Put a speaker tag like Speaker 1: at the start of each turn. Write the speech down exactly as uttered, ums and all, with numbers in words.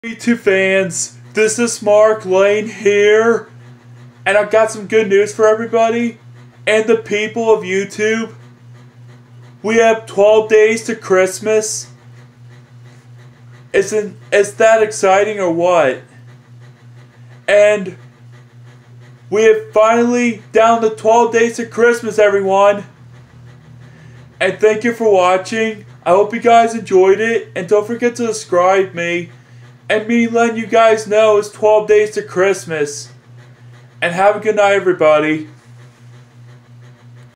Speaker 1: YouTube fans, this is Mark Lane here, and I've got some good news for everybody and the people of YouTube. We have twelve days to Christmas. Isn't is that exciting or what? And we have finally down to twelve days to Christmas, everyone. And thank you for watching. I hope you guys enjoyed it, and don't forget to subscribe me. And me letting you guys know it's twelve days to Christmas. And have a good night, everybody.